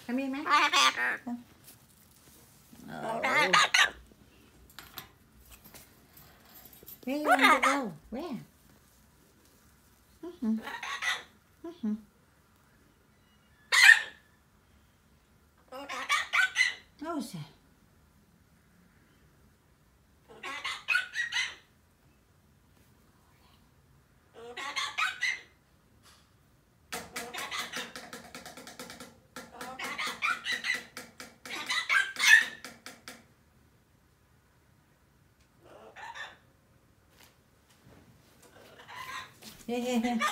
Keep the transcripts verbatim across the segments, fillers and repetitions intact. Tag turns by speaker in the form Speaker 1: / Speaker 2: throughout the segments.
Speaker 1: Come here, man. Come. Oh. Where you want to go? Where? Mm-hmm. Mm-hmm. Who's that? Here, here, here.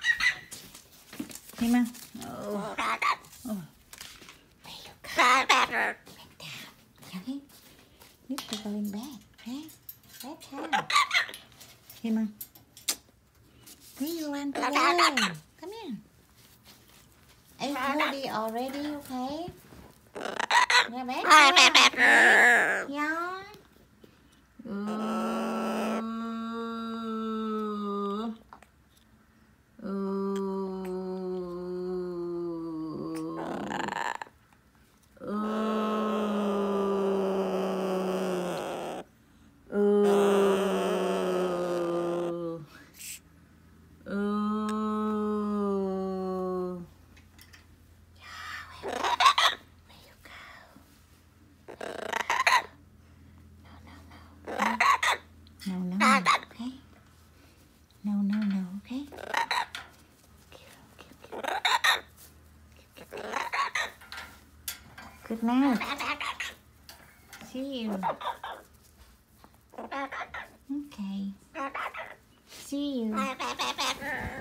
Speaker 1: Here, man. Oh. Oh. There you go. Back down. Okay. You're going back. Okay? Back down. Here, man. Where you want to go? Come here. Are you ready already? Okay? Yeah, back down. Yeah. Ooh. No, no, no, okay? No, no, no, okay? Good night. See you. Okay. See you.